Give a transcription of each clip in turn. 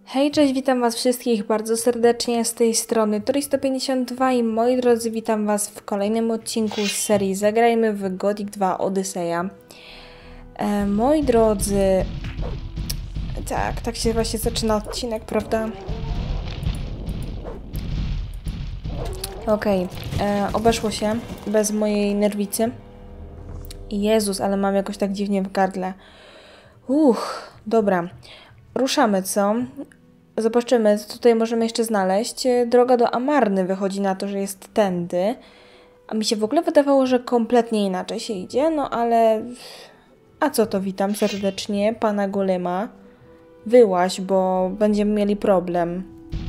Hej, cześć, witam was wszystkich bardzo serdecznie z tej strony Tori152 i moi drodzy, witam was w kolejnym odcinku z serii Zagrajmy w Gothic 2 Odyseja. Moi drodzy, tak się właśnie zaczyna odcinek, prawda? Okej, obeszło się bez mojej nerwicy. Jezus, ale mam jakoś tak dziwnie w gardle. Dobra. Ruszamy, co? Zobaczymy, co tutaj możemy jeszcze znaleźć. Droga do Amarny wychodzi na to, że jest tędy. A mi się w ogóle wydawało, że kompletnie inaczej się idzie, no ale... A co to, witam serdecznie, pana Golema. Wyłaź, bo będziemy mieli problem.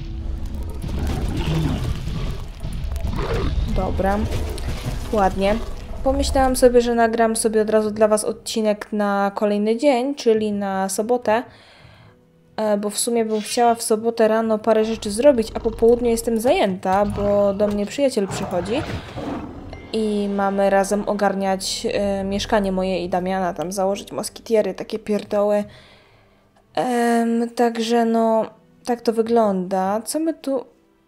Dobra. Ładnie. Pomyślałam sobie, że nagram sobie od razu dla was odcinek na kolejny dzień, czyli na sobotę. Bo w sumie bym chciała w sobotę rano parę rzeczy zrobić, a po południu jestem zajęta, bo do mnie przyjaciel przychodzi i mamy razem ogarniać mieszkanie moje i Damiana, tam założyć moskitiery, takie pierdoły. Także no, tak to wygląda. Co my tu...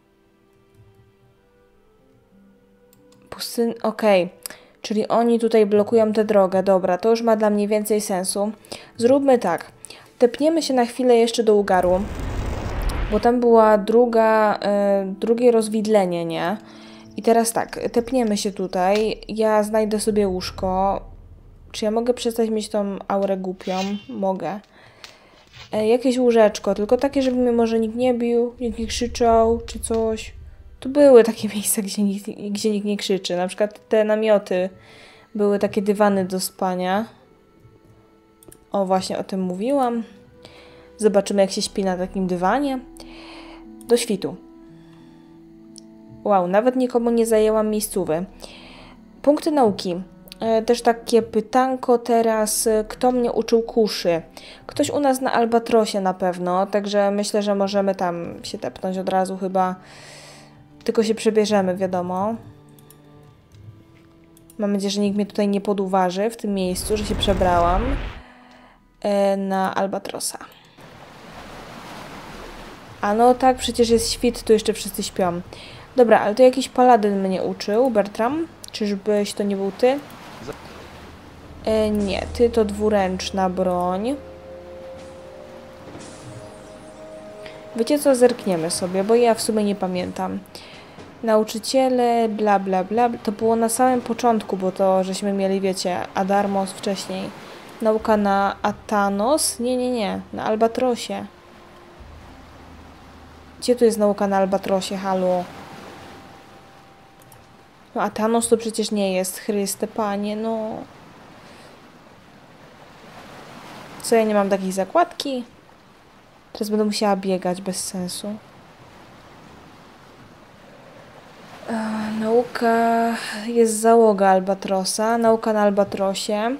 Okej. Czyli oni tutaj blokują tę drogę. Dobra, to już ma dla mnie więcej sensu. Zróbmy tak. Tepniemy się na chwilę jeszcze do Ugaru, bo tam była drugie rozwidlenie, nie? I teraz tak, tepniemy się tutaj, ja znajdę sobie łóżko. Czy ja mogę przestać mieć tą aurę głupią? Mogę. Jakieś łóżeczko, tylko takie, żeby mnie może nikt nie bił, nikt nie krzyczał, czy coś. Tu były takie miejsca, gdzie nikt nie krzyczy, na przykład te namioty, były takie dywany do spania. O, właśnie o tym mówiłam. Zobaczymy, jak się śpi na takim dywanie. Do świtu. Wow, nawet nikomu nie zajęłam miejscówy. Punkty nauki. Też takie pytanko teraz. Kto mnie uczył kuszy? Ktoś u nas na Albatrosie na pewno, także myślę, że możemy tam się tepnąć od razu chyba. Tylko się przebierzemy, wiadomo. Mam nadzieję, że nikt mnie tutaj nie poduważy w tym miejscu, że się przebrałam na Albatrosa. A no tak, przecież jest świt, tu jeszcze wszyscy śpią. Dobra, ale to jakiś paladyn mnie uczył, Bertram? Czyżbyś to nie był ty? Nie, ty to dwuręczna broń. Wiecie co, zerkniemy sobie, bo ja w sumie nie pamiętam. Nauczyciele, bla bla bla. To było na samym początku, bo to żeśmy mieli, wiecie, Adarmos wcześniej. Nauka na Atanos? Nie, na Albatrosie. Gdzie tu jest nauka na Albatrosie, halo? No Atanos to przecież nie jest, Chryste, Panie, no. Co, ja nie mam takiej zakładki? Teraz będę musiała biegać bez sensu. Nauka... Jest załoga Albatrosa. Nauka na Albatrosie.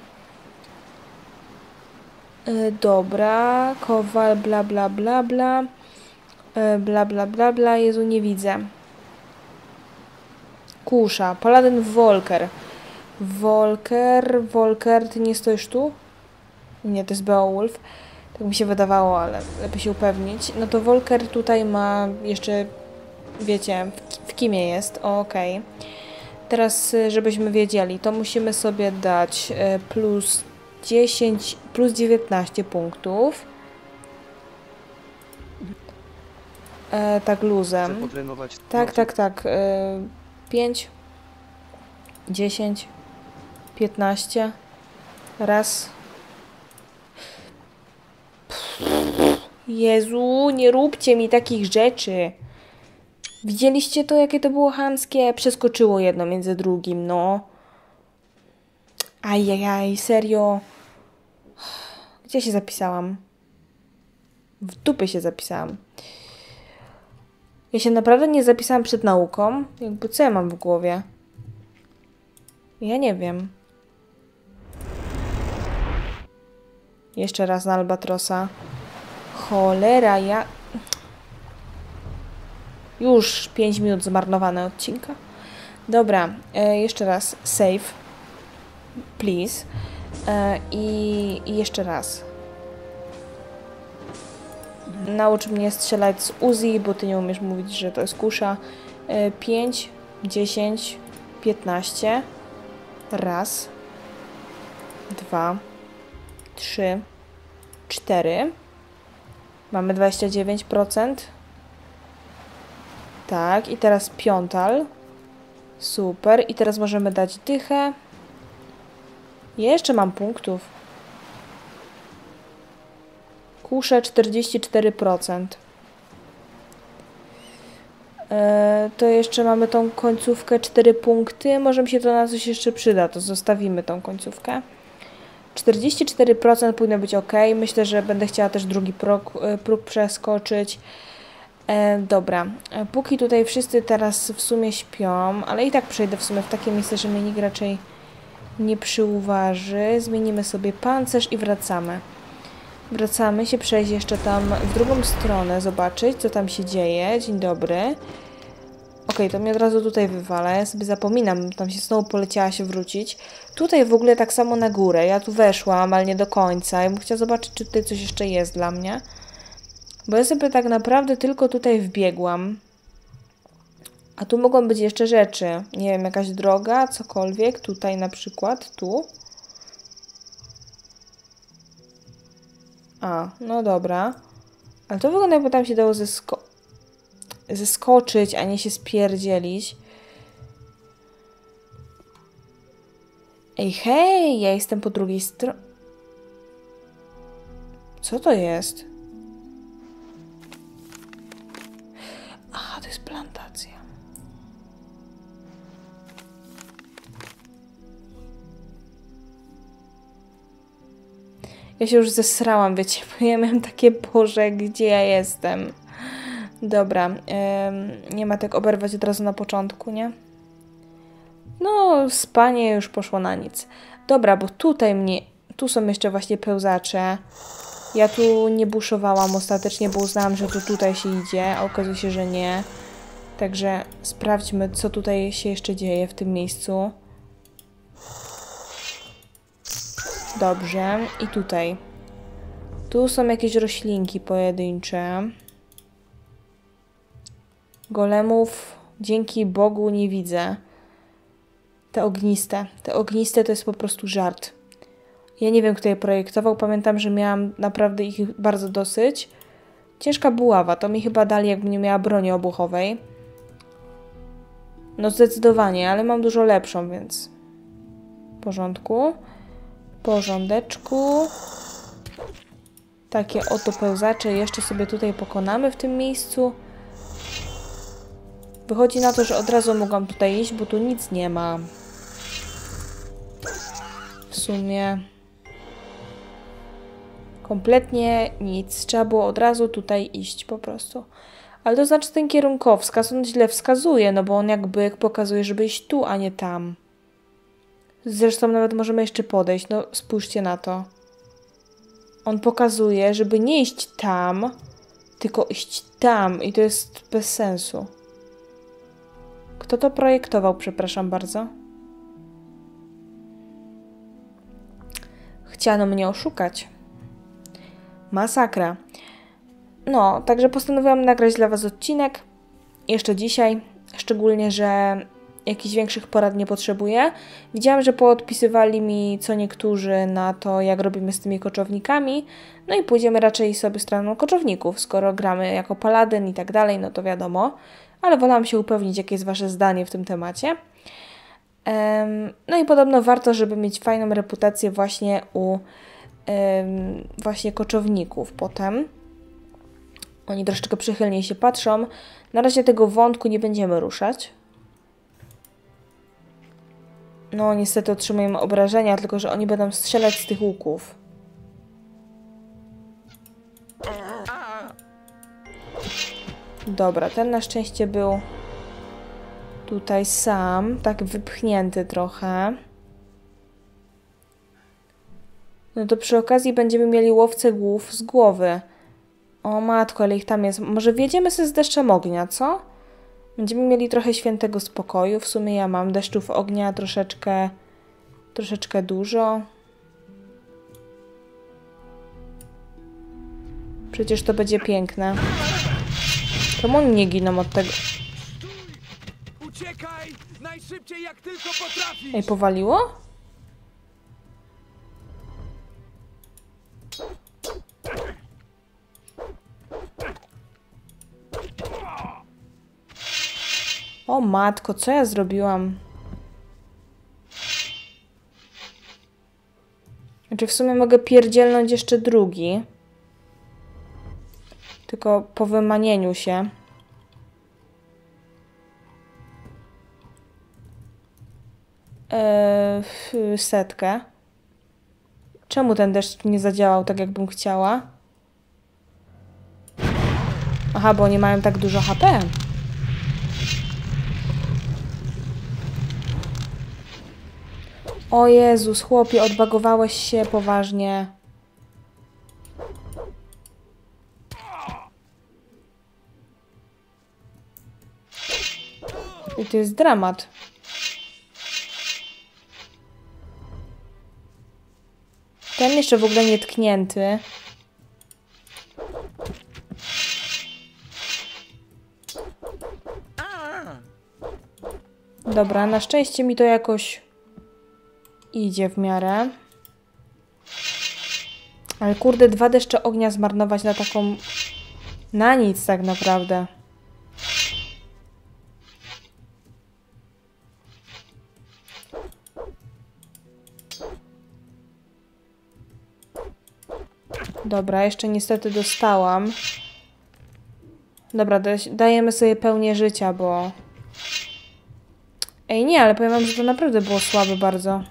Dobra. Kowal, bla bla bla bla. Bla bla bla bla. Jezu, nie widzę. Kusza. Paladyn Volker. Volker, ty nie stoisz tu? Nie, to jest Beowulf. Tak mi się wydawało, ale lepiej się upewnić. No to Volker tutaj ma jeszcze, wiecie, w kimie jest. Okej. Teraz, żebyśmy wiedzieli, to musimy sobie dać plus 10, plus 19 punktów. Tak luzem. Tak. 5, 10, 15. Raz. Jezu, nie róbcie mi takich rzeczy. Widzieliście to, jakie to było chamskie? Przeskoczyło jedno między drugim, no. Ajajaj, serio. Gdzie się zapisałam? W dupy się zapisałam. Ja się naprawdę nie zapisałam przed nauką. Jakby co ja mam w głowie? Ja nie wiem. Jeszcze raz na Albatrosa. Cholera, ja... Już 5 minut zmarnowane odcinka. Dobra, jeszcze raz. Save. Please. I jeszcze raz. naucz mnie strzelać z Uzi, bo ty nie umiesz mówić, że to jest kusza. 5, 10, 15. Raz, 2, 3, 4. Mamy 29%. Tak, i teraz piątal. Super. I teraz możemy dać dychę. Jeszcze mam punktów. Kusze 44%. To jeszcze mamy tą końcówkę 4 punkty. Może mi się to na coś jeszcze przyda, to zostawimy tą końcówkę. 44% powinno być ok. Myślę, że będę chciała też drugi próg przeskoczyć. Dobra, póki tutaj wszyscy teraz w sumie śpią, ale i tak przejdę w sumie w takie miejsce, że mnie nikt raczej nie przyuważy. Zmienimy sobie pancerz i wracamy. Wracamy się przejść jeszcze tam w drugą stronę, zobaczyć co tam się dzieje. Dzień dobry. Okej, to mnie od razu tutaj wywala. Ja sobie zapominam, tam się znowu poleciała się wrócić. Tutaj w ogóle tak samo na górę. Ja tu weszłam, ale nie do końca. Ja bym chciała zobaczyć, czy tutaj coś jeszcze jest dla mnie. Bo ja sobie tak naprawdę tylko tutaj wbiegłam. A tu mogą być jeszcze rzeczy. Nie wiem, jakaś droga, cokolwiek. Tutaj na przykład, tu. A, no dobra. Ale to wygląda, jakby tam się dało zeskoczyć, a nie się spierdzielić. Ej, hej, ja jestem po drugiej stronie. Co to jest? Aha, to jest plantacja. Ja się już zesrałam, wiecie, bo ja miałam takie, Boże, gdzie ja jestem? Dobra, nie ma tak oberwać od razu na początku, nie? No, spanie już poszło na nic. Dobra, bo tu są jeszcze właśnie pełzacze. Ja tu nie buszowałam ostatecznie, bo uznałam, że to tutaj się idzie, a okazuje się, że nie. Także sprawdźmy, co tutaj się jeszcze dzieje w tym miejscu. Dobrze, i tutaj. Tu są jakieś roślinki pojedyncze. Golemów, dzięki Bogu, nie widzę. Te ogniste to jest po prostu żart. Ja nie wiem, kto je projektował. Pamiętam, że miałam naprawdę ich bardzo dosyć. Ciężka buława. To mi chyba dali, jakbym nie miała broni obuchowej. No zdecydowanie, ale mam dużo lepszą, więc... W porządku. Porządeczku. Takie oto pełzacze jeszcze sobie tutaj pokonamy w tym miejscu. Wychodzi na to, że od razu mogłam tutaj iść, bo tu nic nie ma. W sumie... Kompletnie nic. Trzeba było od razu tutaj iść po prostu. Ale to znaczy ten kierunkowskaz, on źle wskazuje, no bo on jakby pokazuje, żeby iść tu, a nie tam. Zresztą nawet możemy jeszcze podejść. No spójrzcie na to. On pokazuje, żeby nie iść tam, tylko iść tam. I to jest bez sensu. Kto to projektował, przepraszam bardzo? Chciano mnie oszukać. Masakra. No, także postanowiłam nagrać dla Was odcinek. Jeszcze dzisiaj. Szczególnie, że jakichś większych porad nie potrzebuję. Widziałam, że poodpisywali mi co niektórzy na to, jak robimy z tymi koczownikami. No i pójdziemy raczej sobie stroną koczowników. Skoro gramy jako paladyn i tak dalej, no to wiadomo. Ale wolałam się upewnić, jakie jest Wasze zdanie w tym temacie. No i podobno warto, żeby mieć fajną reputację właśnie u właśnie koczowników potem. Oni troszeczkę przychylniej się patrzą. Na razie tego wątku nie będziemy ruszać. No niestety otrzymujemy obrażenia, tylko że oni będą strzelać z tych łuków. Dobra, ten na szczęście był tutaj sam, tak wypchnięty trochę. No to przy okazji będziemy mieli łowcę głów z głowy. O matko, ale ich tam jest. Może wjedziemy sobie z deszczem ognia, co? Będziemy mieli trochę świętego spokoju. W sumie ja mam deszczów ognia troszeczkę dużo. Przecież to będzie piękne. Czemu oni nie giną od tego? Uciekaj! Najszybciej jak tylko potrafisz! Ej, powaliło? O matko, co ja zrobiłam? Znaczy w sumie mogę pierdzielnąć jeszcze drugi. Tylko po wymanieniu się. Setkę. Czemu ten deszcz nie zadziałał tak, jakbym chciała? Aha, bo oni mają tak dużo HP. O Jezus, chłopie, odbagowałeś się poważnie. I to jest dramat. Ten jeszcze w ogóle nie tknięty. Dobra, na szczęście mi to jakoś idzie w miarę. Ale kurde, 2 deszcze ognia zmarnować na taką... Na nic tak naprawdę. Dobra, jeszcze niestety dostałam. Dobra, dajemy sobie pełnię życia, bo... Ej, nie, ale powiem wam, że to naprawdę było słabe bardzo.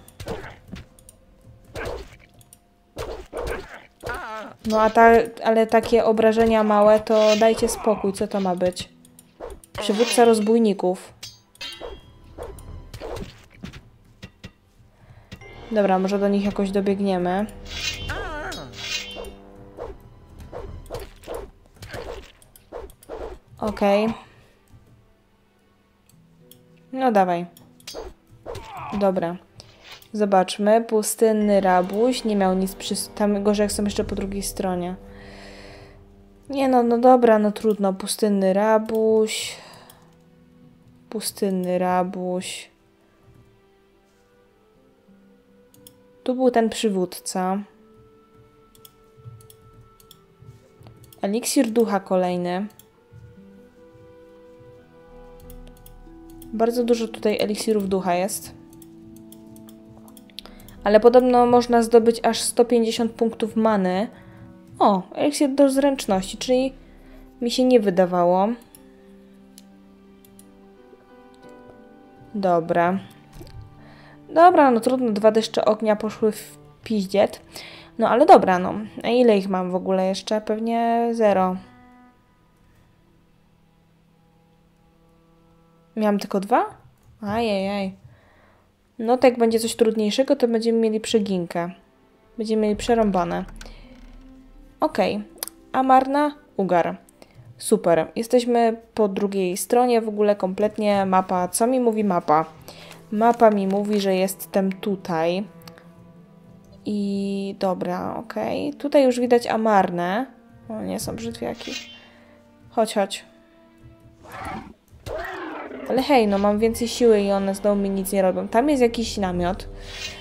No ale takie obrażenia małe, to dajcie spokój, co to ma być? Przywódca rozbójników. Dobra, może do nich jakoś dobiegniemy. Okej. No dawaj. Dobra. Zobaczmy. Pustynny rabuś. Nie miał nic przy... Tam gorzej jak są jeszcze po drugiej stronie. Nie no, no dobra, no trudno. Pustynny rabuś. Pustynny rabuś. Tu był ten przywódca. Eliksir ducha kolejny. Bardzo dużo tutaj eliksirów ducha jest. Ale podobno można zdobyć aż 150 punktów many. O, eliksir do zręczności, czyli mi się nie wydawało. Dobra. Dobra, no trudno, 2 deszcze ognia poszły w piździet. No ale dobra, no. A ile ich mam w ogóle jeszcze? Pewnie 0. Miałam tylko 2? Ajajaj. No to jak będzie coś trudniejszego, to będziemy mieli przeginkę. Będziemy mieli przerąbane. Okej. Amarna, Ugar. Super. Jesteśmy po drugiej stronie. W ogóle kompletnie mapa. Co mi mówi mapa? Mapa mi mówi, że jestem tutaj. I dobra, okej. Tutaj już widać Amarnę. O, nie są brzytwiaki. Chodź, chodź. Ale hej, no mam więcej siły i one znowu mi nic nie robią. Tam jest jakiś namiot.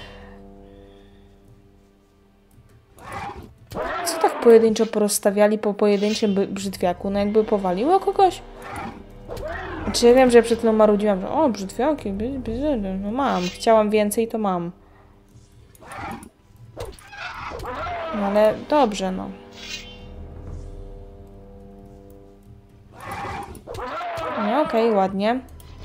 Co tak pojedynczo porozstawiali po pojedynczym brzytwiaku? No jakby powaliło kogoś? Znaczy ja wiem, że ja przed chwilą marudziłam, że o, brzytwiaki, no mam. Chciałam więcej, to mam. No ale dobrze, no. No okej, ładnie.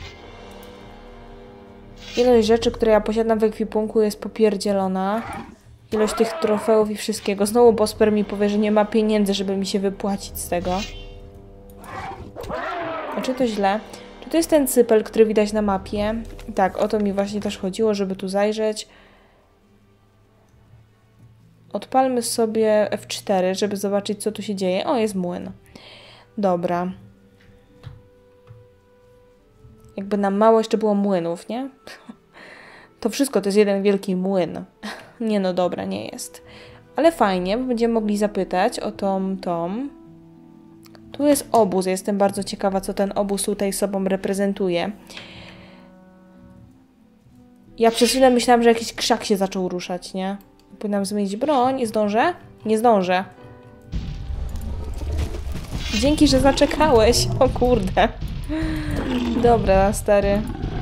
Ilość rzeczy, które ja posiadam w ekwipunku jest popierdzielona. Ilość tych trofeów i wszystkiego. Znowu Bosper mi powie, że nie ma pieniędzy, żeby mi się wypłacić z tego. A czy to źle? Czy to jest ten cypel, który widać na mapie? Tak, o to mi właśnie też chodziło, żeby tu zajrzeć. Odpalmy sobie F4, żeby zobaczyć, co tu się dzieje. O, jest młyn. Dobra. Jakby nam mało jeszcze było młynów, nie? To wszystko to jest jeden wielki młyn. Nie no, dobra, nie jest. Ale fajnie, bo będziemy mogli zapytać o tą. Tu jest obóz. Jestem bardzo ciekawa, co ten obóz tutaj sobą reprezentuje. Ja przez chwilę myślałam, że jakiś krzak się zaczął ruszać, nie? Powinnam zmienić broń. Zdążę? Nie zdążę. Dzięki, że zaczekałeś. O kurde. Dobra, stary.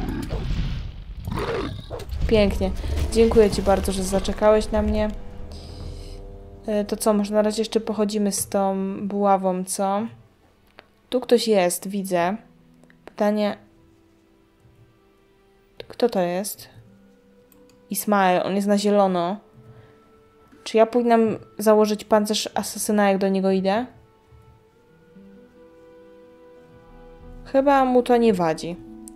Pięknie. Dziękuję ci bardzo, że zaczekałeś na mnie. To co, może na razie jeszcze pochodzimy z tą buławą, co? Tu ktoś jest, widzę. Pytanie... Kto to jest? Ismael, on jest na zielono. Czy ja powinnam założyć pancerz asasyna, jak do niego idę? Chyba mu to nie wadzi.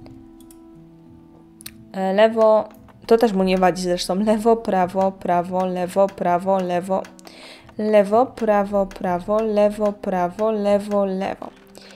Lewo... To też mu nie wadzi zresztą. Lewo, prawo, prawo, lewo, prawo, lewo. Lewo, prawo, prawo, lewo, prawo, lewo, lewo.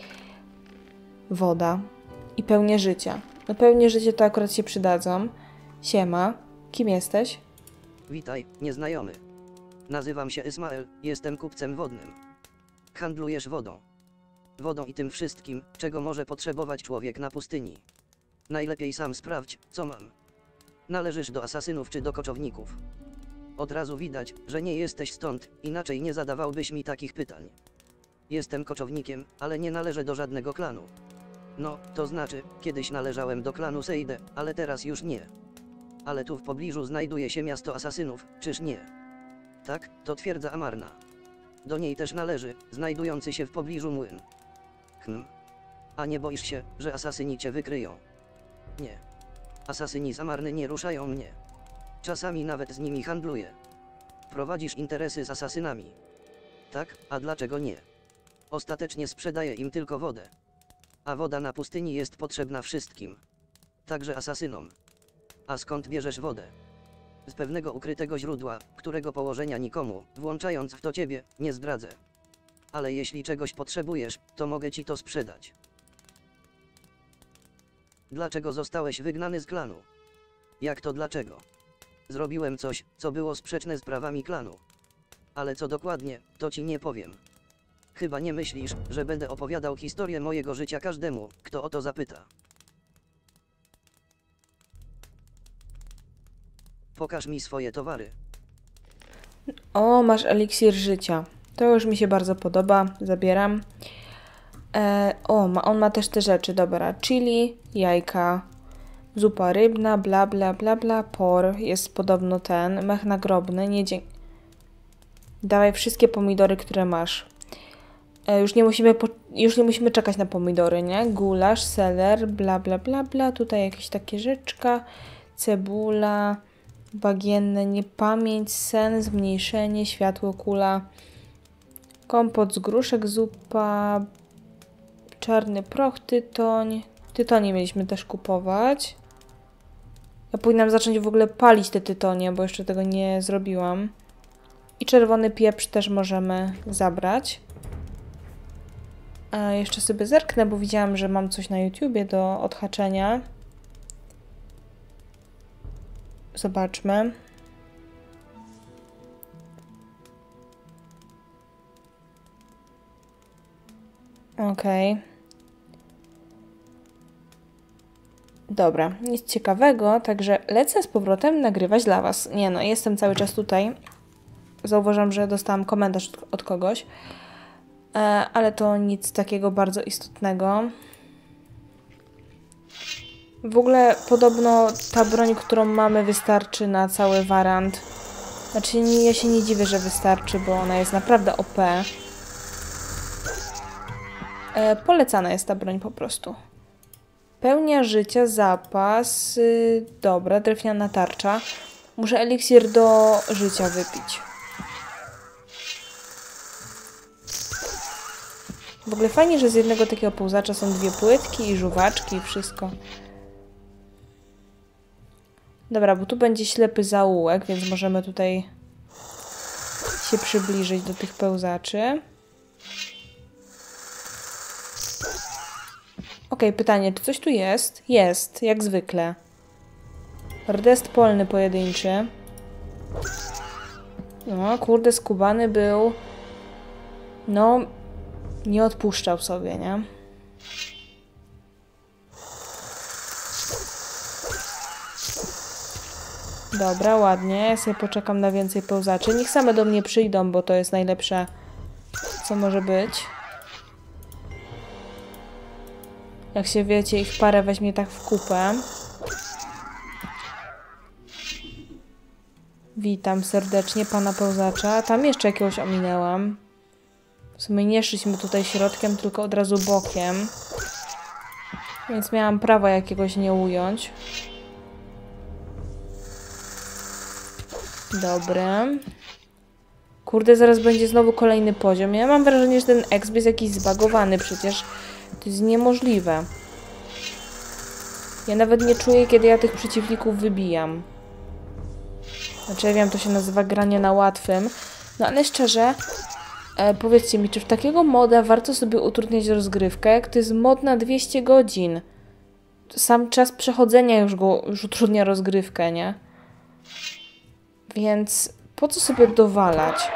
Woda. I pełnię życia. No pełnię życia to akurat się przydadzą. Siema. Kim jesteś? Witaj, nieznajomy. Nazywam się Ismael, jestem kupcem wodnym. Handlujesz wodą. Wodą i tym wszystkim, czego może potrzebować człowiek na pustyni. Najlepiej sam sprawdź, co mam. Należysz do asasynów czy do koczowników. Od razu widać, że nie jesteś stąd, inaczej nie zadawałbyś mi takich pytań. Jestem koczownikiem, ale nie należę do żadnego klanu. No, to znaczy, kiedyś należałem do klanu Seide, ale teraz już nie. Ale tu w pobliżu znajduje się miasto asasynów, czyż nie? Tak, to twierdza Amarna. Do niej też należy, znajdujący się w pobliżu młyn. A nie boisz się, że asasyni cię wykryją? Nie. Asasyni z Amarny nie ruszają mnie. Czasami nawet z nimi handluję. Prowadzisz interesy z asasynami. Tak, a dlaczego nie? Ostatecznie sprzedaję im tylko wodę. A woda na pustyni jest potrzebna wszystkim. Także asasynom. A skąd bierzesz wodę? Z pewnego ukrytego źródła, którego położenia nikomu, włączając w to ciebie, nie zdradzę. Ale jeśli czegoś potrzebujesz, to mogę ci to sprzedać. Dlaczego zostałeś wygnany z klanu? Jak to dlaczego? Zrobiłem coś, co było sprzeczne z prawami klanu. Ale co dokładnie, to ci nie powiem. Chyba nie myślisz, że będę opowiadał historię mojego życia każdemu, kto o to zapyta. Pokaż mi swoje towary. O, masz eliksir życia. To już mi się bardzo podoba. Zabieram. On ma też te rzeczy. Dobra. Chili, jajka, zupa rybna, bla bla bla bla, por. Jest podobno ten. Mech nagrobny. Nie Dawaj wszystkie pomidory, które masz. Już nie musimy czekać na pomidory, nie? Gulasz, seler, bla bla bla bla. Tutaj jakieś takie rzeczka. Cebula, bagienne, niepamięć, sen, zmniejszenie, światło, kula. Kompot z gruszek, zupa, czarny proch, tytoń. Tytonie mieliśmy też kupować. Ja powinnam zacząć w ogóle palić te tytonie, bo jeszcze tego nie zrobiłam. I czerwony pieprz też możemy zabrać. A jeszcze sobie zerknę, bo widziałam, że mam coś na YouTubie do odhaczenia. Zobaczmy. Okej. Dobra, nic ciekawego, także lecę z powrotem nagrywać dla Was. Nie no, jestem cały czas tutaj. Zauważam, że dostałam komentarz od kogoś. Ale to nic takiego bardzo istotnego. W ogóle podobno ta broń, którą mamy, wystarczy na cały warant. Znaczy ja się nie dziwię, że wystarczy, bo ona jest naprawdę OP. Polecana jest ta broń po prostu. Pełnia życia, zapas. Dobra, drewniana tarcza. Muszę eliksir do życia wypić. W ogóle fajnie, że z jednego takiego pełzacza są 2 płytki i żuwaczki i wszystko. Dobra, bo tu będzie ślepy zaułek, więc możemy tutaj się przybliżyć do tych pełzaczy. Okej, pytanie, czy coś tu jest? Jest, jak zwykle. Rdest polny pojedynczy. No, kurde, skubany był. No, nie odpuszczał sobie, nie? Dobra, ładnie. Ja sobie poczekam na więcej pełzaczy. Niech same do mnie przyjdą, bo to jest najlepsze, co może być. Jak się wiecie, ich parę weźmie tak w kupę. Witam serdecznie pana pełzacza. Tam jeszcze jakiegoś ominęłam. W sumie nie szliśmy tutaj środkiem, tylko od razu bokiem. Więc miałam prawo jakiegoś nie ująć. Dobra. Kurde, zaraz będzie znowu kolejny poziom. Ja mam wrażenie, że ten exp jest jakiś zbagowany przecież. To jest niemożliwe. Ja nawet nie czuję, kiedy ja tych przeciwników wybijam. Znaczy, ja wiem, to się nazywa granie na łatwym. No ale szczerze, powiedzcie mi, czy w takiego moda warto sobie utrudniać rozgrywkę, jak to jest mod na 200 godzin? Sam czas przechodzenia już utrudnia rozgrywkę, nie? Więc po co sobie dowalać?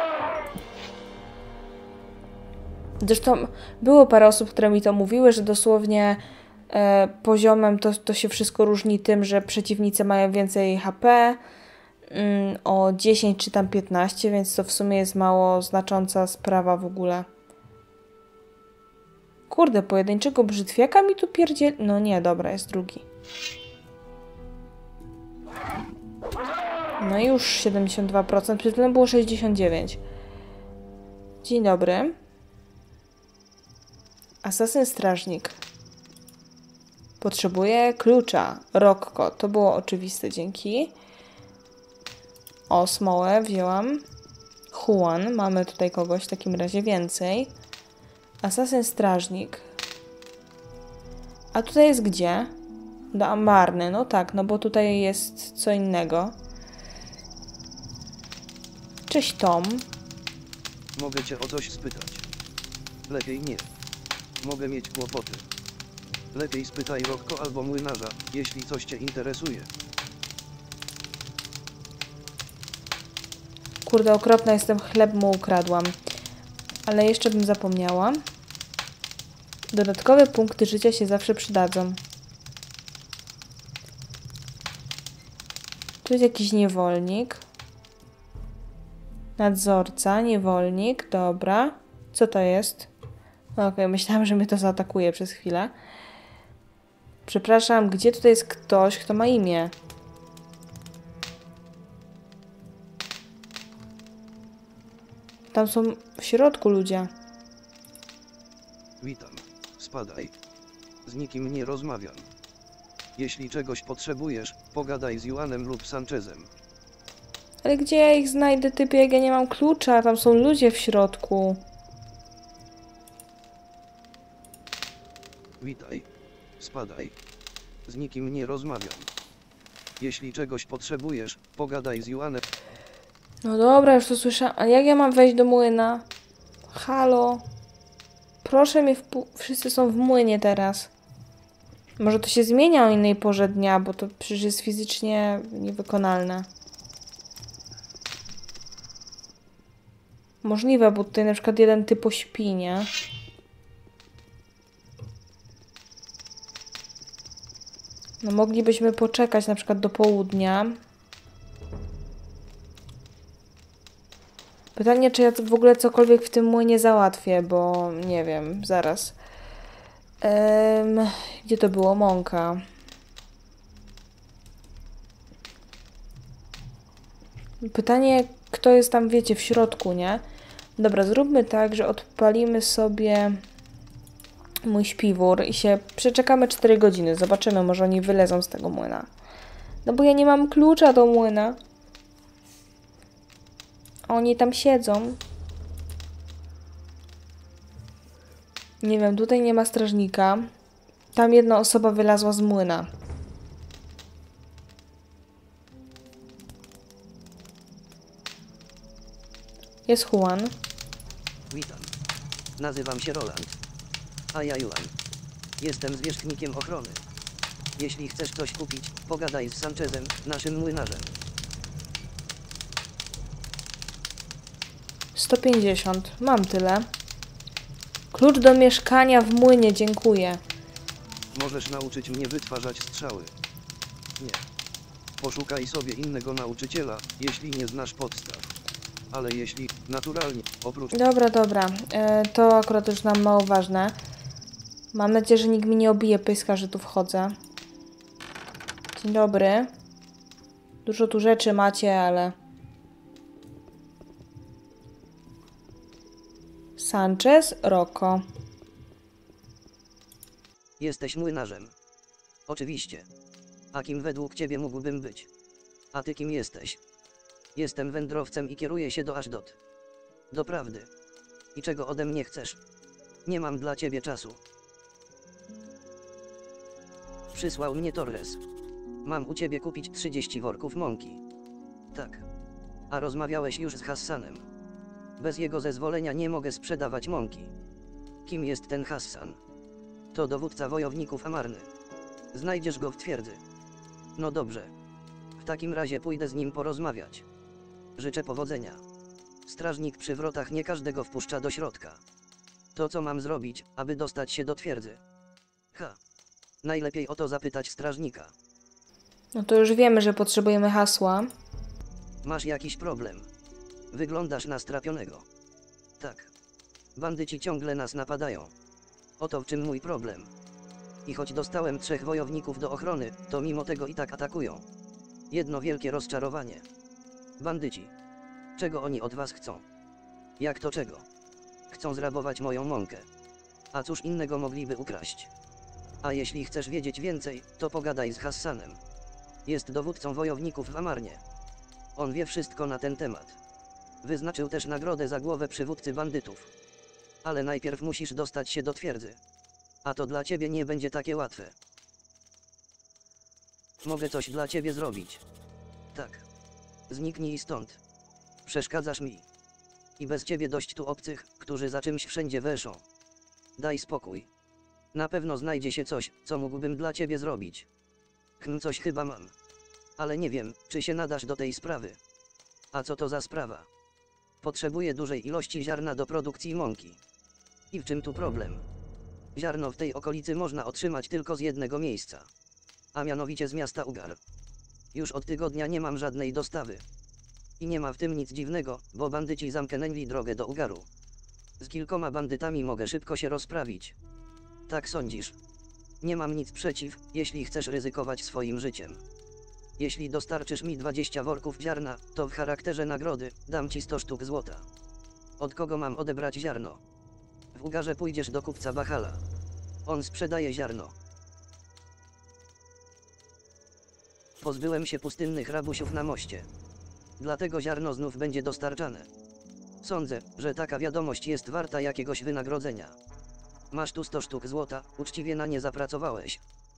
Zresztą było parę osób, które mi to mówiły, że dosłownie poziomem to się wszystko różni tym, że przeciwnicy mają więcej HP, o 10 czy tam 15, więc to w sumie jest mało znacząca sprawa w ogóle. Kurde, pojedynczego brzytwiaka mi tu pierdzieli... No nie, dobra, jest drugi. No i już 72%, przed chwilą było 69%. Dzień dobry. Asasyn Strażnik. Potrzebuję klucza. Rokko. To było oczywiste, dzięki. O, smołę wzięłam. Juan. Mamy tutaj kogoś w takim razie więcej. Asasyn Strażnik. A tutaj jest gdzie? Do Ambarny. No tak, no bo tutaj jest co innego. Cześć, Tom. Mogę cię o coś spytać. Lepiej nie. Mogę mieć kłopoty. Lepiej spytaj Rokko albo młynarza, jeśli coś cię interesuje. Kurde, okropna jestem, chleb mu ukradłam. Ale jeszcze bym zapomniała. Dodatkowe punkty życia się zawsze przydadzą. Tu jest jakiś niewolnik. Nadzorca, niewolnik, dobra. Co to jest? Okej, myślałam, że mnie to zaatakuje przez chwilę. Przepraszam, gdzie tutaj jest ktoś, kto ma imię? Tam są w środku ludzie. Witam. Spadaj. Z nikim nie rozmawiam. Jeśli czegoś potrzebujesz, pogadaj z Juanem lub Sanchezem. Ale gdzie ja ich znajdę, typie, jak ja nie mam klucza? Tam są ludzie w środku. Witaj. Spadaj. Z nikim nie rozmawiam. Jeśli czegoś potrzebujesz, pogadaj z Juanem. No dobra, już to słyszałam. A jak ja mam wejść do młyna? Halo? Proszę mnie wszyscy są w młynie teraz. Może to się zmienia o innej porze dnia, bo to przecież jest fizycznie niewykonalne. Możliwe, bo tutaj na przykład jeden typ śpi, nie? No moglibyśmy poczekać na przykład do południa. Pytanie, czy ja w ogóle cokolwiek w tym młynie załatwię, bo nie wiem, zaraz. Gdzie to było? Mąka. Pytanie, kto jest tam, wiecie, w środku, nie? Dobra, zróbmy tak, że odpalimy sobie mój śpiwór i się przeczekamy 4 godziny. Zobaczymy, może oni wylezą z tego młyna. No bo ja nie mam klucza do młyna. Oni tam siedzą. Nie wiem, tutaj nie ma strażnika. Tam jedna osoba wylazła z młyna. Jest Juan. Witam. Nazywam się Roland. A ja Juan. Jestem zwierzchnikiem ochrony. Jeśli chcesz coś kupić, pogadaj z Sanchezem, naszym młynarzem. 150. Mam tyle. Klucz do mieszkania w młynie, dziękuję. Możesz nauczyć mnie wytwarzać strzały. Nie. Poszukaj sobie innego nauczyciela, jeśli nie znasz podstaw. Ale jeśli, naturalnie, oprócz... Dobra. To akurat już nam mało ważne. Mam nadzieję, że nikt mi nie obije pyska, że tu wchodzę. Dzień dobry. Dużo tu rzeczy macie, ale... Sanchez, Rocco. Jesteś młynarzem. Oczywiście. A kim według ciebie mógłbym być? A ty kim jesteś? Jestem wędrowcem i kieruję się do Ashdod. Doprawdy. I czego ode mnie chcesz? Nie mam dla ciebie czasu. Przysłał mnie Torres. Mam u ciebie kupić 30 worków mąki. Tak. A rozmawiałeś już z Hassanem. Bez jego zezwolenia nie mogę sprzedawać mąki. Kim jest ten Hassan? To dowódca wojowników Amarny. Znajdziesz go w twierdzy. No dobrze. W takim razie pójdę z nim porozmawiać. Życzę powodzenia. Strażnik przy wrotach nie każdego wpuszcza do środka. To co mam zrobić, aby dostać się do twierdzy? Najlepiej o to zapytać strażnika. No to już wiemy, że potrzebujemy hasła. Masz jakiś problem? Wyglądasz na strapionego. Tak. Bandyci ciągle nas napadają. Oto w czym mój problem. I choć dostałem 3 wojowników do ochrony, to mimo tego i tak atakują. Jedno wielkie rozczarowanie. Bandyci. Czego oni od was chcą? Jak to czego? Chcą zrabować moją mąkę. A cóż innego mogliby ukraść? A jeśli chcesz wiedzieć więcej, to pogadaj z Hassanem. Jest dowódcą wojowników w Amarnie. On wie wszystko na ten temat. Wyznaczył też nagrodę za głowę przywódcy bandytów. Ale najpierw musisz dostać się do twierdzy. A to dla ciebie nie będzie takie łatwe. Mogę coś dla ciebie zrobić. Tak. Zniknij stąd. Przeszkadzasz mi. I bez ciebie dość tu obcych, którzy za czymś wszędzie weszą. Daj spokój. Na pewno znajdzie się coś, co mógłbym dla ciebie zrobić. Coś chyba mam. Ale nie wiem, czy się nadasz do tej sprawy. A co to za sprawa? Potrzebuję dużej ilości ziarna do produkcji mąki. I w czym tu problem? Ziarno w tej okolicy można otrzymać tylko z jednego miejsca. A mianowicie z miasta Ugar. Już od tygodnia nie mam żadnej dostawy. I nie ma w tym nic dziwnego, bo bandyci zamknęli drogę do Ugaru. Z kilkoma bandytami mogę szybko się rozprawić. Tak sądzisz? Nie mam nic przeciw, jeśli chcesz ryzykować swoim życiem. Jeśli dostarczysz mi 20 worków ziarna, to w charakterze nagrody dam ci 100 sztuk złota. Od kogo mam odebrać ziarno? W Ugarze pójdziesz do kupca Bahala. On sprzedaje ziarno. Pozbyłem się pustynnych rabusiów na moście. Dlatego ziarno znów będzie dostarczane. Sądzę, że taka wiadomość jest warta jakiegoś wynagrodzenia. Masz tu 100 sztuk złota, uczciwie na nie zapracowałeś.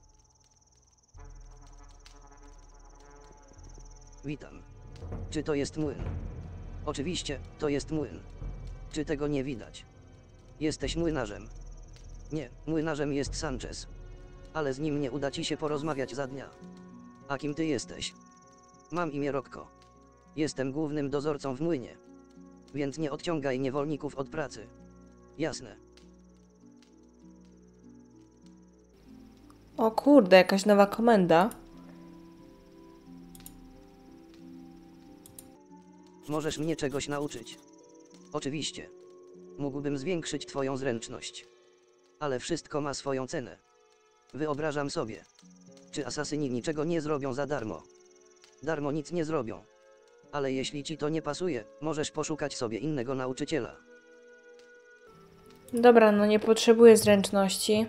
Witam. Czy to jest młyn? Oczywiście, to jest młyn. Czy tego nie widać? Jesteś młynarzem. Nie, młynarzem jest Sanchez. Ale z nim nie uda ci się porozmawiać za dnia. A kim ty jesteś? Mam imię Rocco. Jestem głównym dozorcą w młynie. Więc nie odciągaj niewolników od pracy. Jasne. O kurde, jakaś nowa komenda. Możesz mnie czegoś nauczyć. Oczywiście. Mógłbym zwiększyć twoją zręczność. Ale wszystko ma swoją cenę. Wyobrażam sobie. Czy asasyni niczego nie zrobią za darmo? Darmo nic nie zrobią. Ale jeśli ci to nie pasuje, możesz poszukać sobie innego nauczyciela. Dobra, no nie potrzebuję zręczności.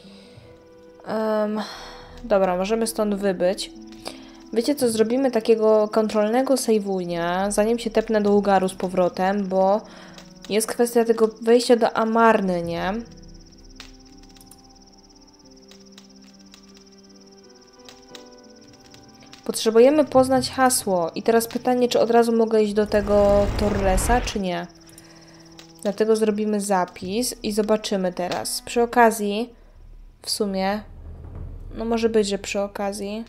Dobra, możemy stąd wybyć. Wiecie co, zrobimy takiego kontrolnego save'unia, zanim się tepnę do Ugaru z powrotem, bo jest kwestia tego wejścia do Amarny, nie? Potrzebujemy poznać hasło. I teraz pytanie, czy od razu mogę iść do tego Torresa, czy nie? Dlatego zrobimy zapis i zobaczymy teraz. Przy okazji, w sumie, no może być, że przy okazji...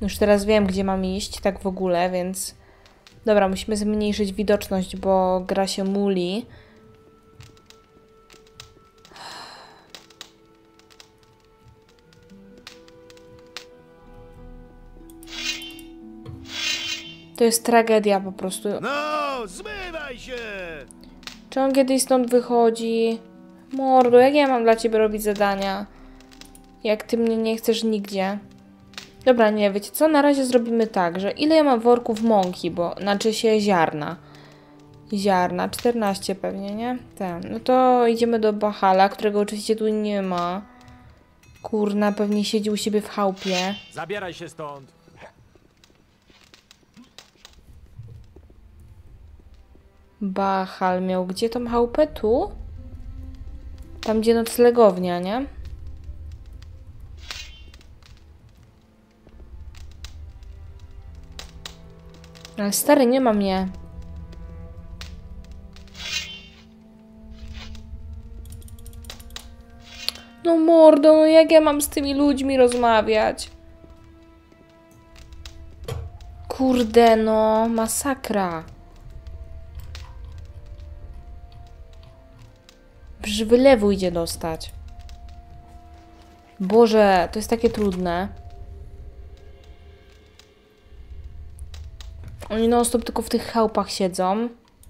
Już teraz wiem, gdzie mam iść, tak w ogóle, więc... Dobra, musimy zmniejszyć widoczność, bo gra się muli. To jest tragedia po prostu. No, zmywaj się! Czy on kiedyś stąd wychodzi? Mordo, jak ja mam dla ciebie robić zadania? Jak ty mnie nie chcesz nigdzie? Dobra, nie, wiecie co? Na razie zrobimy tak, że ile ja mam worków mąki, bo znaczy się ziarna. Ziarna, 14 pewnie, nie? Tak, no to idziemy do Bahala, którego oczywiście tu nie ma. Kurna, pewnie siedzi u siebie w chałupie. Zabieraj się stąd. Bahal miał gdzie tą chałupę? Tu? Tam, gdzie noclegownia, nie? Ale stary, nie ma mnie. No mordo, no jak ja mam z tymi ludźmi rozmawiać? Kurde, no, masakra. Przecież wylewu idzie dostać. Boże, to jest takie trudne. Oni non-stop tylko w tych chałupach siedzą.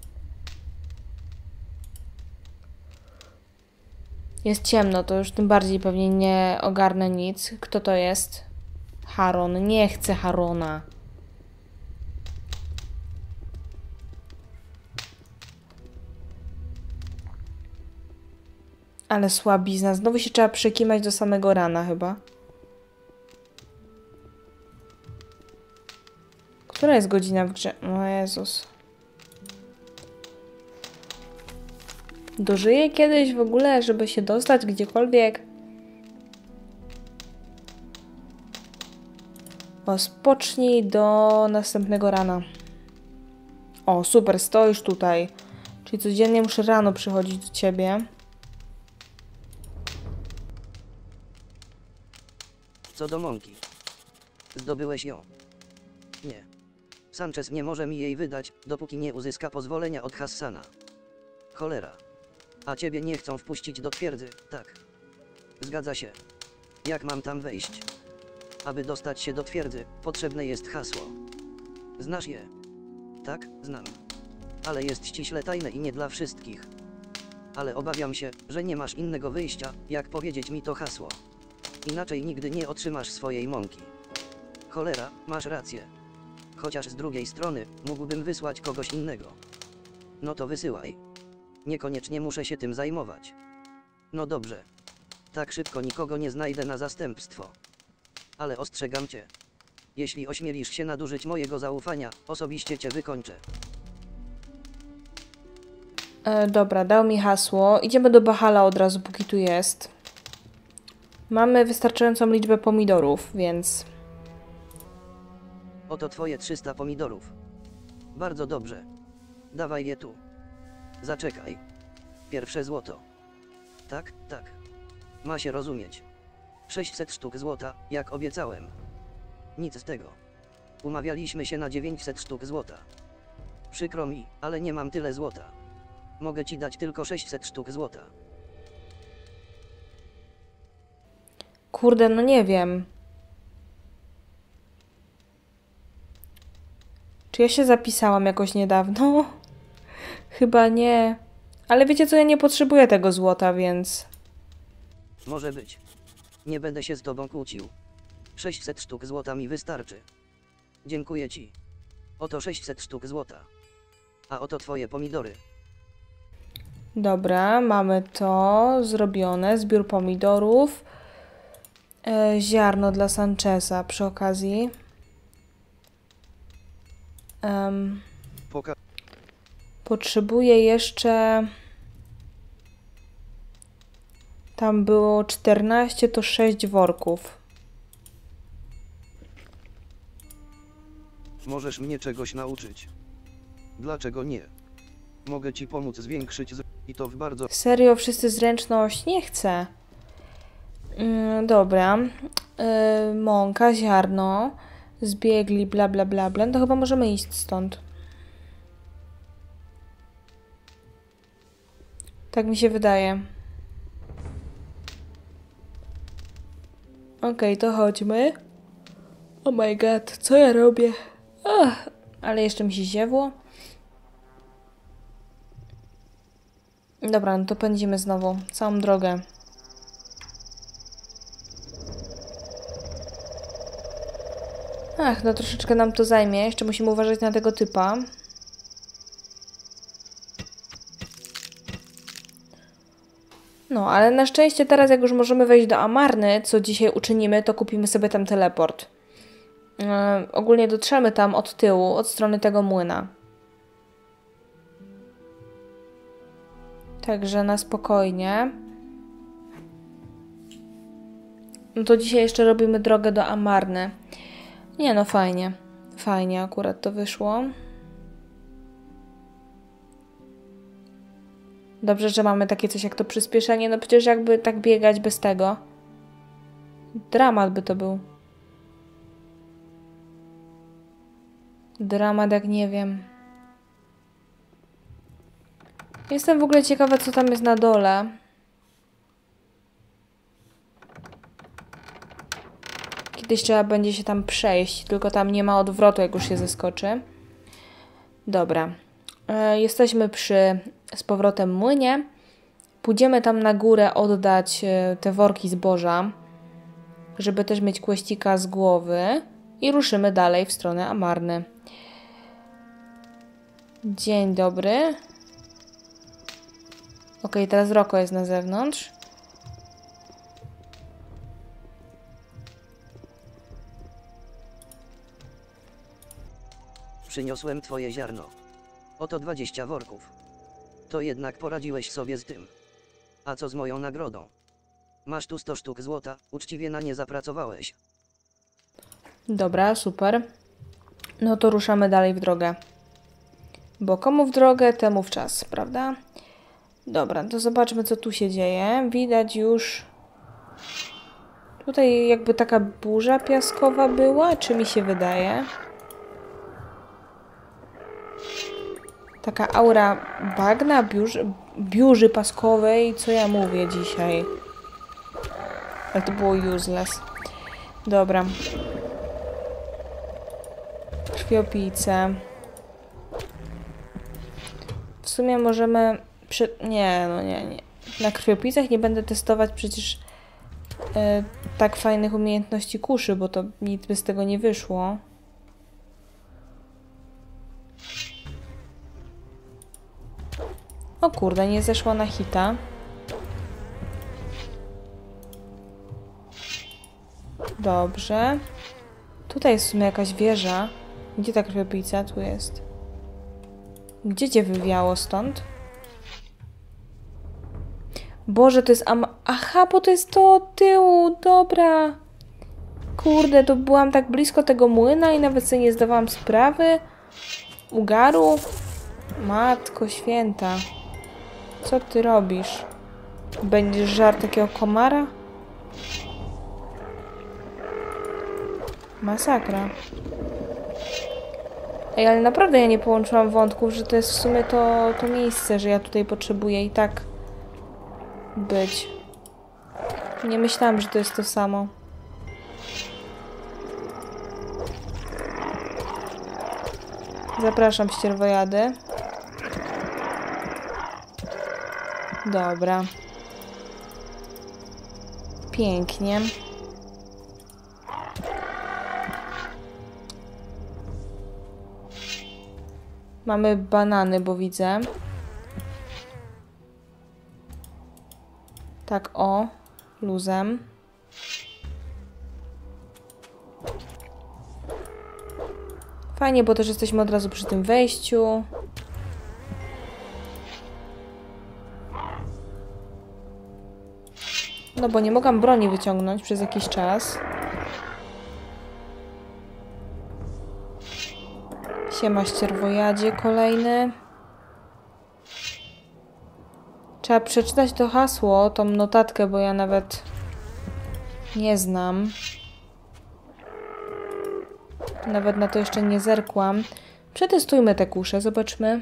Jest ciemno, to już tym bardziej pewnie nie ogarnę nic. Kto to jest? Haron. Nie chcę Harona. Ale słabizna. Znowu się trzeba przekimać do samego rana chyba. Która jest godzina w grze? O Jezus. Dożyję kiedyś w ogóle, żeby się dostać gdziekolwiek? O, spocznij do następnego rana. O, super, stoisz tutaj. Czyli codziennie muszę rano przychodzić do ciebie. Co do mąki. Zdobyłeś ją. Nie. Sanchez nie może mi jej wydać, dopóki nie uzyska pozwolenia od Hassana. Cholera. A ciebie nie chcą wpuścić do twierdzy, tak. Zgadza się. Jak mam tam wejść? Aby dostać się do twierdzy, potrzebne jest hasło. Znasz je? Tak, znam. Ale jest ściśle tajne i nie dla wszystkich. Ale obawiam się, że nie masz innego wyjścia, jak powiedzieć mi to hasło. Inaczej nigdy nie otrzymasz swojej mąki. Cholera, masz rację. Chociaż z drugiej strony, mógłbym wysłać kogoś innego. No to wysyłaj. Niekoniecznie muszę się tym zajmować. No dobrze. Tak szybko nikogo nie znajdę na zastępstwo. Ale ostrzegam cię. Jeśli ośmielisz się nadużyć mojego zaufania, osobiście cię wykończę. Dobra, dał mi hasło. Idziemy do Bahala od razu, póki tu jest. Mamy wystarczającą liczbę pomidorów, więc... Oto twoje 300 pomidorów. Bardzo dobrze. Dawaj je tu. Zaczekaj. Pierwsze złoto. Tak, tak. Ma się rozumieć. 600 sztuk złota, jak obiecałem. Nic z tego. Umawialiśmy się na 900 sztuk złota. Przykro mi, ale nie mam tyle złota. Mogę ci dać tylko 600 sztuk złota. Kurde, no nie wiem. Czy ja się zapisałam jakoś niedawno? Chyba nie. Ale wiecie co, ja nie potrzebuję tego złota, więc... Może być. Nie będę się z tobą kłócił. 600 sztuk złota mi wystarczy. Dziękuję ci. Oto 600 sztuk złota. A oto twoje pomidory. Dobra, mamy to zrobione. Zbiór pomidorów. Ziarno dla Sancheza przy okazji. Potrzebuję jeszcze... Tam było 14, to 6 worków. Możesz mnie czegoś nauczyć. Dlaczego nie? Mogę ci pomóc zwiększyć i to w bardzo... Serio, wszyscy zręczność? Nie chcę. Dobra. Mąka, ziarno. zbiegli, bla bla bla bla. No to chyba możemy iść stąd. Tak mi się wydaje. Okej, to chodźmy. Oh my god, co ja robię? Ach, ale jeszcze mi się ziewło. Dobra, no to pędzimy znowu. Całą drogę. Ach, no troszeczkę nam to zajmie. Jeszcze musimy uważać na tego typa. No, ale na szczęście teraz, jak już możemy wejść do Amarny, co dzisiaj uczynimy, to kupimy sobie tam teleport. Ogólnie dotrzemy tam od tyłu, od strony tego młyna. Także na spokojnie. No to dzisiaj jeszcze robimy drogę do Amarny. Nie no, fajnie. Fajnie akurat to wyszło. Dobrze, że mamy takie coś jak to przyspieszenie. No przecież jakby tak biegać bez tego. Dramat by to był. Dramat jak nie wiem. Jestem w ogóle ciekawa, co tam jest na dole. Kiedyś trzeba będzie się tam przejść, tylko tam nie ma odwrotu, jak już się zeskoczy. Dobra. Jesteśmy z powrotem młynie. Pójdziemy tam na górę oddać te worki zboża, żeby też mieć kłeścika z głowy. I ruszymy dalej w stronę Amarny. Dzień dobry. Okej, teraz Roko jest na zewnątrz. Przyniosłem twoje ziarno. Oto 20 worków. To jednak poradziłeś sobie z tym. A co z moją nagrodą? Masz tu 100 sztuk złota, uczciwie na nie zapracowałeś. Dobra, super. No to ruszamy dalej w drogę. Bo komu w drogę, temu w czas, prawda? Dobra, to zobaczmy, co tu się dzieje. Widać już... Tutaj jakby taka burza piaskowa była, czy mi się wydaje? Taka aura bagna, biurzy paskowej, co ja mówię dzisiaj? Ale to było useless. Dobra. Krwiopijce. W sumie możemy... Nie, no nie. Na krwiopijcach nie będę testować przecież tak fajnych umiejętności kuszy, bo to nic by z tego nie wyszło. O kurde, nie zeszła na hita. Dobrze. Tutaj jest w sumie jakaś wieża. Gdzie ta krwiopijca? Tu jest. Gdzie cię wywiało stąd? Boże, to jest Aha, bo to jest to od tyłu. Dobra. Kurde, to byłam tak blisko tego młyna i nawet sobie nie zdawałam sprawy. Ugaru. Matko święta. Co ty robisz? Będziesz żarł takiego komara? Masakra. Ej, ale naprawdę ja nie połączyłam wątków, że to jest w sumie to miejsce, że ja tutaj potrzebuję i tak być. Nie myślałam, że to jest to samo. Zapraszam, ścierwojady. Dobra. Pięknie. Mamy banany, bo widzę. Tak, o. Luzem. Fajnie, bo też jesteśmy od razu przy tym wejściu. No bo nie mogłam broni wyciągnąć przez jakiś czas. Siema, ścierwojadzie kolejny. Trzeba przeczytać to hasło, tą notatkę, bo ja nawet nie znam. Nawet na to jeszcze nie zerkłam. Przetestujmy te kusze, zobaczmy.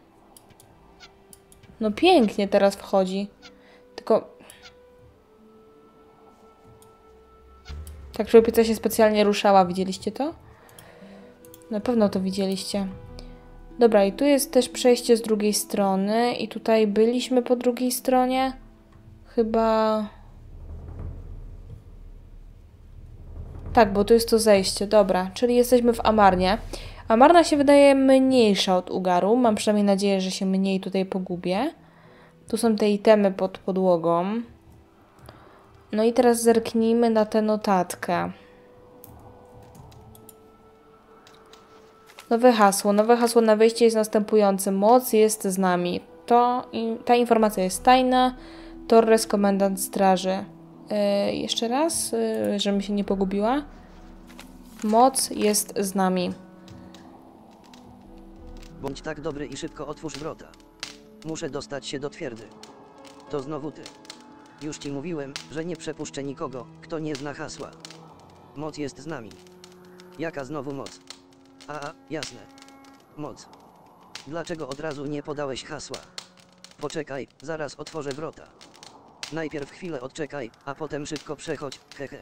No pięknie teraz wchodzi. Tylko... Tak, żeby pizza się specjalnie ruszała. Widzieliście to? Na pewno to widzieliście. Dobra, i tu jest też przejście z drugiej strony. I tutaj byliśmy po drugiej stronie. Chyba... Tak, bo tu jest to zejście. Dobra, czyli jesteśmy w Amarnie. Amarna się wydaje mniejsza od Ugaru. Mam przynajmniej nadzieję, że się mniej tutaj pogubię. Tu są te itemy pod podłogą. No i teraz zerknijmy na tę notatkę. Nowe hasło. Nowe hasło na wejście jest następujące. Moc jest z nami. Ta informacja jest tajna. Torres, komendant straży. Jeszcze raz, żebym się nie pogubiła. Moc jest z nami. Bądź tak dobry i szybko otwórz wrota. Muszę dostać się do twierdzy. To znowu ty. Już ci mówiłem, że nie przepuszczę nikogo, kto nie zna hasła. Moc jest z nami. Jaka znowu moc? Jasne. Moc. Dlaczego od razu nie podałeś hasła? Poczekaj, zaraz otworzę wrota. Najpierw chwilę odczekaj, a potem szybko przechodź, hehe.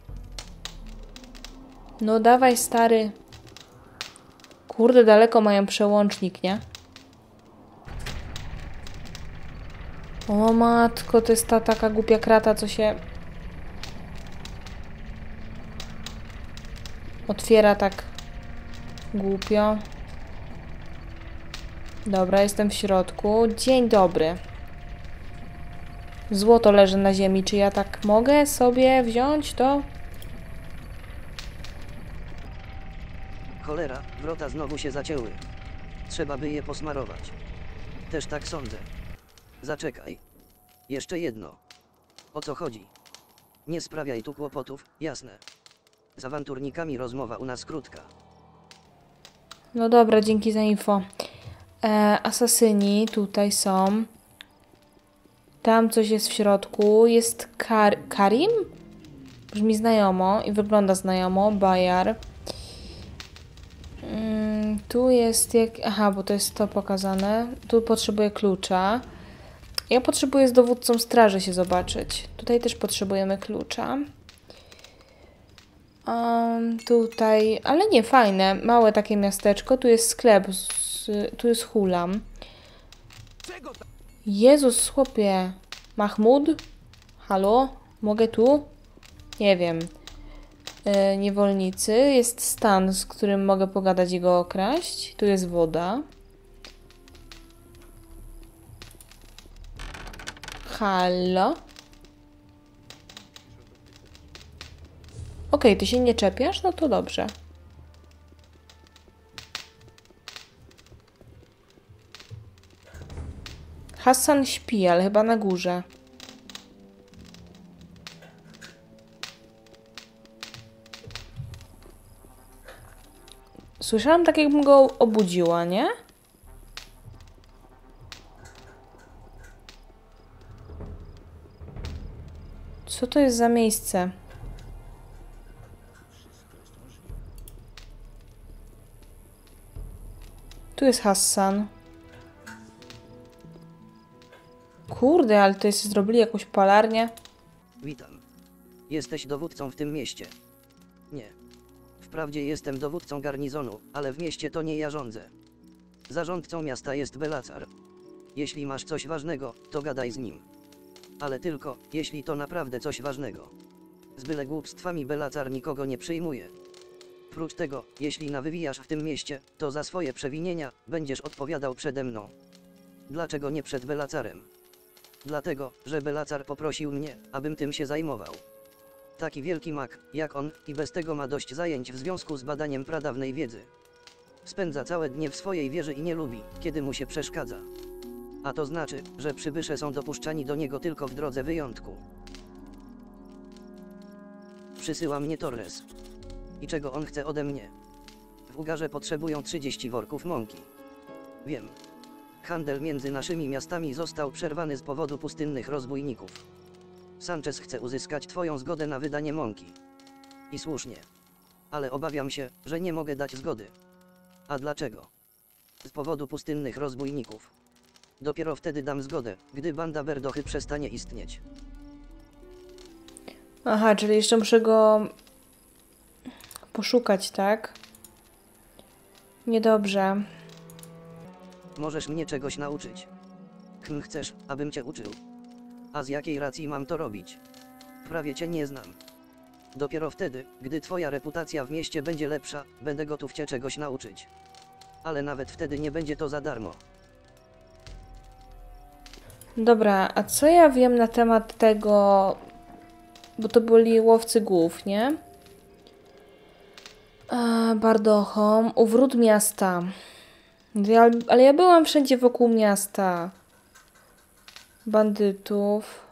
No dawaj, stary. Kurde, daleko mają przełącznik, nie? O matko, to jest ta taka głupia krata, co się... otwiera tak głupio. Dobra, jestem w środku. Dzień dobry. Złoto leży na ziemi. Czy ja tak mogę sobie wziąć to? Cholera, wrota znowu się zacięły. Trzeba by je posmarować. Też tak sądzę. Zaczekaj. Jeszcze jedno. O co chodzi? Nie sprawiaj tu kłopotów, jasne. Z awanturnikami rozmowa u nas krótka. No dobra, dzięki za info. Asasyni tutaj są. Tam coś jest w środku. Jest Karim? Brzmi znajomo i wygląda znajomo. Bajar. Tu jest jak... Aha, bo to jest to pokazane. Tu potrzebuję klucza. Ja potrzebuję z dowódcą straży się zobaczyć. Tutaj też potrzebujemy klucza. Tutaj... Ale nie, fajne. Małe takie miasteczko. Tu jest sklep. Tu jest hulam. Jezus, chłopie. Mahmud? Halo? Mogę tu? Nie wiem. Niewolnicy. Jest stan, z którym mogę pogadać i go okraść. Tu jest woda. Halo? Okej, ty się nie czepiasz? No to dobrze. Hassan śpi, ale chyba na górze. Słyszałam tak, jakbym go obudziła, nie? Co to jest za miejsce? Tu jest Hassan. Kurde, ale to jest, zrobili jakąś palarnię. Witam. Jesteś dowódcą w tym mieście. Nie. Wprawdzie jestem dowódcą garnizonu, ale w mieście to nie ja rządzę. Zarządcą miasta jest Belacar. Jeśli masz coś ważnego, to gadaj z nim. Ale tylko, jeśli to naprawdę coś ważnego. Z byle głupstwami Belacar nikogo nie przyjmuje. Prócz tego, jeśli nawywijasz w tym mieście, to za swoje przewinienia będziesz odpowiadał przede mną. Dlaczego nie przed Belacarem? Dlatego, że Belacar poprosił mnie, abym tym się zajmował. Taki wielki mag, jak on, i bez tego ma dość zajęć w związku z badaniem pradawnej wiedzy. Spędza całe dnie w swojej wieży i nie lubi, kiedy mu się przeszkadza. A to znaczy, że przybysze są dopuszczani do niego tylko w drodze wyjątku. Przysyła mnie Torres. I czego on chce ode mnie? W Ugarze potrzebują 30 worków mąki. Wiem. Handel między naszymi miastami został przerwany z powodu pustynnych rozbójników. Sanchez chce uzyskać twoją zgodę na wydanie mąki. I słusznie. ale obawiam się, że nie mogę dać zgody. A dlaczego? Z powodu pustynnych rozbójników. Dopiero wtedy dam zgodę, gdy banda Berdochy przestanie istnieć. Aha, czyli jeszcze muszę go poszukać, tak? Niedobrze. Możesz mnie czegoś nauczyć. Chcesz, abym cię uczył? A z jakiej racji mam to robić? Prawie cię nie znam. Dopiero wtedy, gdy twoja reputacja w mieście będzie lepsza, będę gotów cię czegoś nauczyć. Ale nawet wtedy nie będzie to za darmo. Dobra, a co ja wiem na temat tego... Bo to byli łowcy głów, nie? Bardochom, u wrót miasta. Ale ja byłam wszędzie wokół miasta. Bandytów.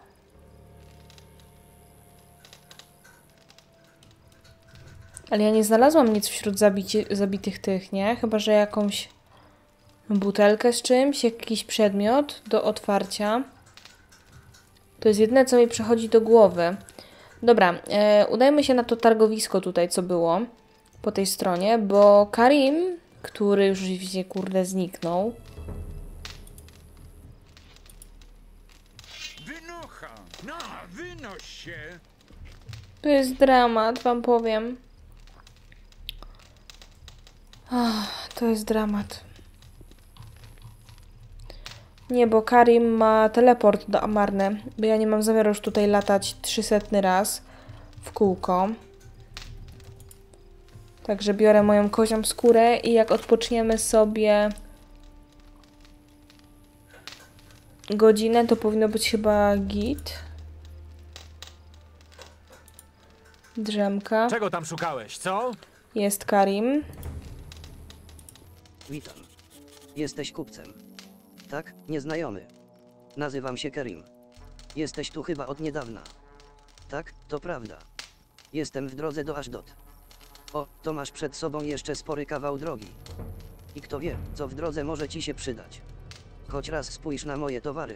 Ale ja nie znalazłam nic wśród zabitych tych, nie? Chyba że jakąś butelkę z czymś, jakiś przedmiot do otwarcia. To jest jedyne, co mi przychodzi do głowy. Dobra, udajmy się na to targowisko tutaj, co było po tej stronie, bo Karim, który już widzicie, kurde, zniknął. Wynocha! No, wynoś się! To jest dramat, wam powiem. To jest dramat. Nie, bo Karim ma teleport do Amarny, bo ja nie mam zamiaru już tutaj latać 300 raz w kółko. Także biorę moją kozią skórę i jak odpoczniemy sobie godzinę, to powinno być chyba git. Drzemka. Czego tam szukałeś, co? Jest Karim. Witam. Jesteś kupcem. Tak, nieznajomy. Nazywam się Kerim. Jesteś tu chyba od niedawna. Tak, to prawda. Jestem w drodze do Ashdod. O, to masz przed sobą jeszcze spory kawał drogi. I kto wie, co w drodze może ci się przydać. Choć raz spójrz na moje towary.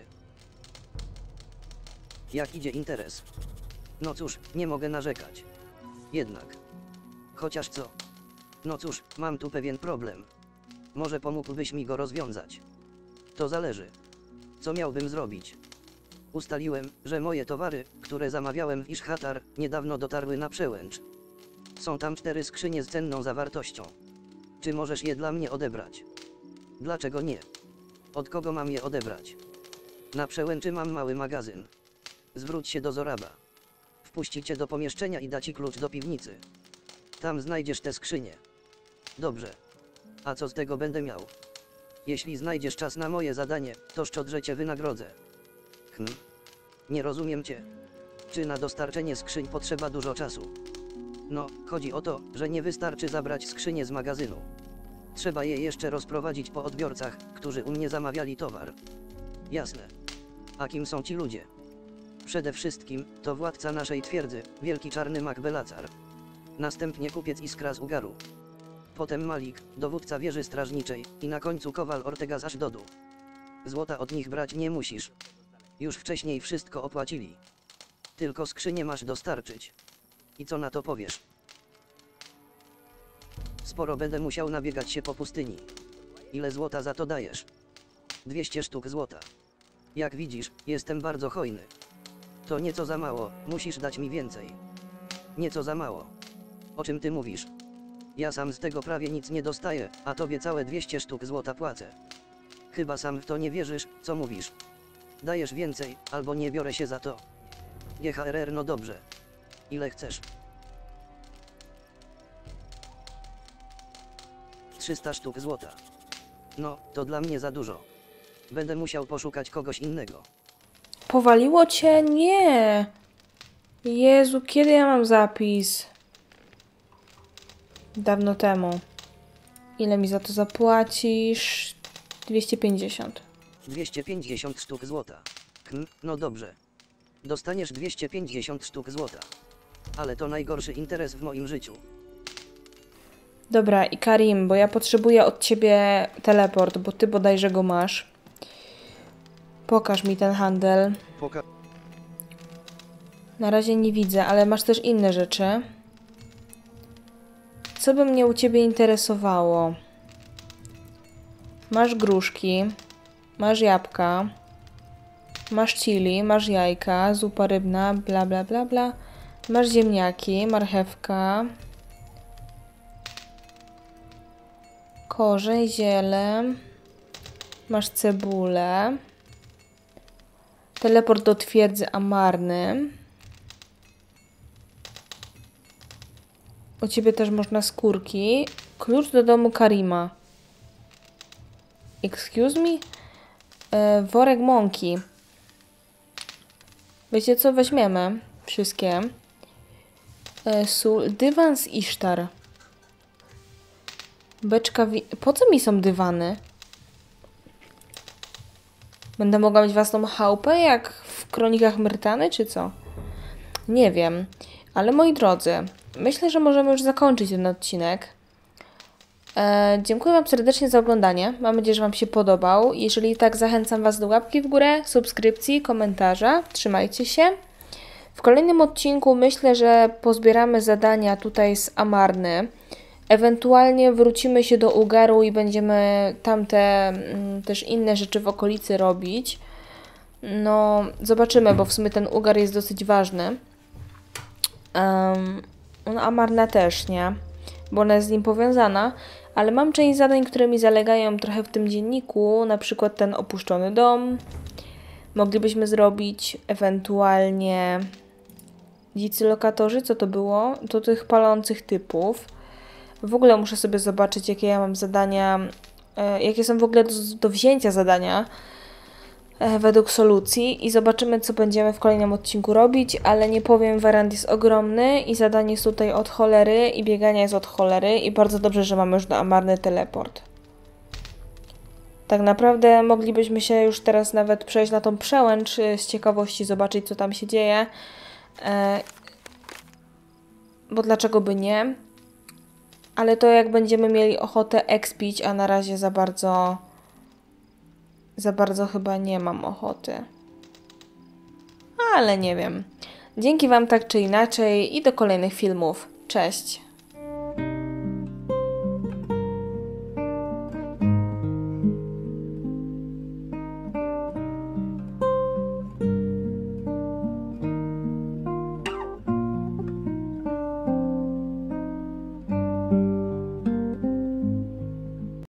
Jak idzie interes? No cóż, nie mogę narzekać. Jednak. Chociaż co? No cóż, mam tu pewien problem. Może pomógłbyś mi go rozwiązać? To zależy. Co miałbym zrobić? Ustaliłem, że moje towary, które zamawiałem w Ishhatar, niedawno dotarły na przełęcz. Są tam 4 skrzynie z cenną zawartością. Czy możesz je dla mnie odebrać? Dlaczego nie? Od kogo mam je odebrać? Na przełęczy mam mały magazyn. Zwróć się do Zoraba. Wpuści cię do pomieszczenia i da ci klucz do piwnicy. Tam znajdziesz te skrzynie. Dobrze. A co z tego będę miał? Jeśli znajdziesz czas na moje zadanie, to szczodrze cię wynagrodzę. Nie rozumiem cię. Czy na dostarczenie skrzyń potrzeba dużo czasu? No, chodzi o to, że nie wystarczy zabrać skrzynię z magazynu. Trzeba je jeszcze rozprowadzić po odbiorcach, którzy u mnie zamawiali towar. Jasne. A kim są ci ludzie? Przede wszystkim, to władca naszej twierdzy, wielki czarny mag Belacar. Następnie kupiec Iskra z Ugaru. Potem Malik, dowódca wieży strażniczej, i na końcu kowal Ortega z Ashdodu. Złota od nich brać nie musisz. Już wcześniej wszystko opłacili. Tylko skrzynię masz dostarczyć. I co na to powiesz? Sporo będę musiał nabiegać się po pustyni. Ile złota za to dajesz? 200 sztuk złota. Jak widzisz, jestem bardzo hojny. To nieco za mało, musisz dać mi więcej. Nieco za mało. O czym ty mówisz? Ja sam z tego prawie nic nie dostaję, a tobie całe 200 sztuk złota płacę. Chyba sam w to nie wierzysz, co mówisz. Dajesz więcej, albo nie biorę się za to. GHRR, no dobrze. Ile chcesz? 300 sztuk złota. No, to dla mnie za dużo. Będę musiał poszukać kogoś innego. Powaliło cię? Nie. Jezu, kiedy ja mam zapis? Dawno temu. Ile mi za to zapłacisz? 250. 250 sztuk złota. No dobrze. Dostaniesz 250 sztuk złota. Ale to najgorszy interes w moim życiu. Dobra, i Karim, bo ja potrzebuję od ciebie teleport, bo ty bodajże go masz. Pokaż mi ten handel. Na razie nie widzę, ale masz też inne rzeczy. co by mnie u ciebie interesowało? Masz gruszki, masz jabłka, masz chili, masz jajka, zupa rybna, bla bla bla bla. Masz ziemniaki, marchewka, korzeń, ziele, masz cebulę, teleport do twierdzy Amarny. U ciebie też można skórki. Klucz do domu Karima. Excuse me? Worek mąki. Wiecie co? Weźmiemy wszystkie. Sól. Dywan z Isztar. Beczka po co mi są dywany? Będę mogła mieć własną chałupę jak w Kronikach Myrtany, czy co? Nie wiem. Ale moi drodzy, myślę, że możemy już zakończyć ten odcinek. Dziękuję Wam serdecznie za oglądanie. Mam nadzieję, że Wam się podobał. Jeżeli tak, zachęcam Was do łapki w górę, subskrypcji, komentarza. Trzymajcie się. W kolejnym odcinku myślę, że pozbieramy zadania tutaj z Amarny. Ewentualnie wrócimy się do Ugaru i będziemy tamte też inne rzeczy w okolicy robić. No, zobaczymy, bo w sumie ten Ugar jest dosyć ważny. No, Amarna też, nie? Bo ona jest z nim powiązana. Ale mam część zadań, które mi zalegają trochę w tym dzienniku. Na przykład ten opuszczony dom. Moglibyśmy zrobić ewentualnie dzicy lokatorzy. Co to było? To tych palących typów. W ogóle muszę sobie zobaczyć, jakie ja mam zadania, jakie są w ogóle do wzięcia zadania według solucji i zobaczymy, co będziemy w kolejnym odcinku robić, ale nie powiem, Warand jest ogromny i zadanie jest tutaj od cholery i biegania jest od cholery i bardzo dobrze, że mamy już do Amarny teleport. Tak naprawdę moglibyśmy się już teraz nawet przejść na tą przełęcz z ciekawości, zobaczyć, co tam się dzieje, bo dlaczego by nie? Ale to jak będziemy mieli ochotę expić, a na razie za bardzo chyba nie mam ochoty. Ale nie wiem. Dzięki Wam tak czy inaczej i do kolejnych filmów. Cześć!